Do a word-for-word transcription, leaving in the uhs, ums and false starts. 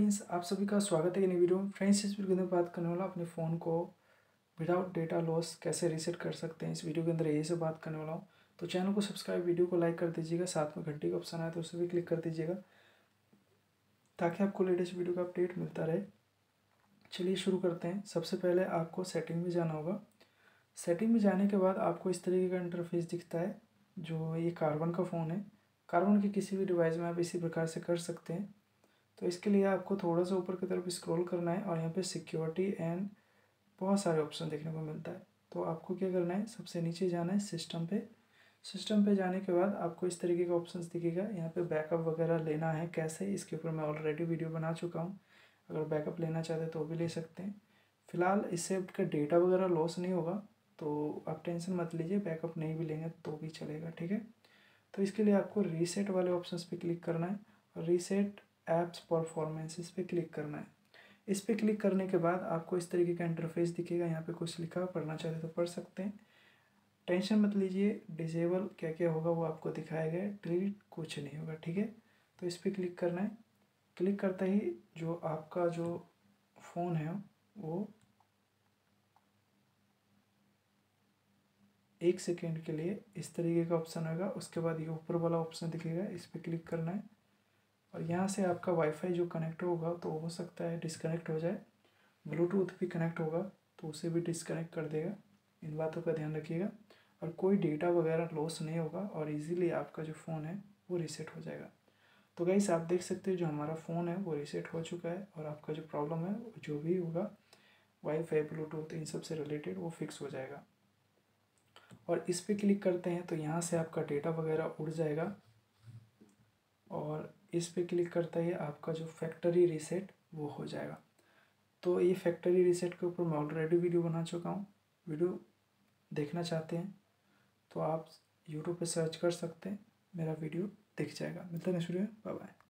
Friends, आप सभी का स्वागत है कि नई वीडियो में। फ्रेंड्स, इस वीडियो के अंदर बात करने वाला अपने फ़ोन को विदाउट डेटा लॉस कैसे रीसेट कर सकते हैं। इस वीडियो के अंदर यही से बात करने वाला हूँ। तो चैनल को सब्सक्राइब, वीडियो को लाइक कर दीजिएगा, साथ में घंटी का ऑप्शन आया तो उसे भी क्लिक कर दीजिएगा ताकि आपको लेटेस्ट वीडियो का अपडेट मिलता रहे। चलिए शुरू करते हैं। सबसे पहले आपको सेटिंग में जाना होगा। सेटिंग में जाने के बाद आपको इस तरीके का इंटरफेस दिखता है। जो ये कार्बन का फ़ोन है, कार्बन के किसी भी डिवाइस में आप इसी प्रकार से कर सकते हैं। तो इसके लिए आपको थोड़ा सा ऊपर की तरफ स्क्रॉल करना है और यहाँ पे सिक्योरिटी एंड बहुत सारे ऑप्शन देखने को मिलता है। तो आपको क्या करना है, सबसे नीचे जाना है सिस्टम पे। सिस्टम पे जाने के बाद आपको इस तरीके का ऑप्शंस दिखेगा। यहाँ पे बैकअप वगैरह लेना है कैसे, इसके ऊपर मैं ऑलरेडी वीडियो बना चुका हूँ। अगर बैकअप लेना चाहते हैं तो वो भी ले सकते हैं। फिलहाल इससे आपका डेटा वगैरह लॉस नहीं होगा, तो आप टेंशन मत लीजिए। बैकअप नहीं भी लेंगे तो भी चलेगा, ठीक है। तो इसके लिए आपको रीसेट वाले ऑप्शंस पे क्लिक करना है और रीसेट ऐप्स परफॉर्मेंस इस पर क्लिक करना है। इस पर क्लिक करने के बाद आपको इस तरीके का इंटरफेस दिखेगा। यहाँ पे कुछ लिखा, पढ़ना चाहते तो पढ़ सकते हैं। टेंशन मत लीजिए, डिजेबल क्या क्या होगा वो आपको दिखाया गया है, डिलीट कुछ नहीं होगा, ठीक है। तो इस पर क्लिक करना है। क्लिक करते ही जो आपका जो फ़ोन है वो एक सेकेंड के लिए इस तरीके का ऑप्शन होगा। उसके बाद ये ऊपर वाला ऑप्शन दिखेगा, इस पर क्लिक करना है और यहाँ से आपका वाईफाई जो कनेक्ट होगा तो हो सकता है डिस्कनेक्ट हो जाए। ब्लूटूथ भी कनेक्ट होगा तो उसे भी डिस्कनेक्ट कर देगा। इन बातों का ध्यान रखिएगा और कोई डेटा वगैरह लॉस नहीं होगा और इजीली आपका जो फ़ोन है वो रीसेट हो जाएगा। तो गाइस, आप देख सकते हैं जो हमारा फ़ोन है वो रीसेट हो चुका है और आपका जो प्रॉब्लम है जो भी होगा वाईफाई, ब्लूटूथ, इन सब से रिलेटेड वो फिक्स हो जाएगा। और इस पर क्लिक करते हैं तो यहाँ से आपका डेटा वगैरह उड़ जाएगा और इस पे क्लिक करते ही आपका जो फैक्ट्री रीसेट वो हो जाएगा। तो ये फैक्ट्री रीसेट के ऊपर मैं ऑलरेडी वीडियो बना चुका हूँ। वीडियो देखना चाहते हैं तो आप यूट्यूब पे सर्च कर सकते हैं, मेरा वीडियो दिख जाएगा। मिलते हैं नेक्स्ट वीडियो में, बाय बाय।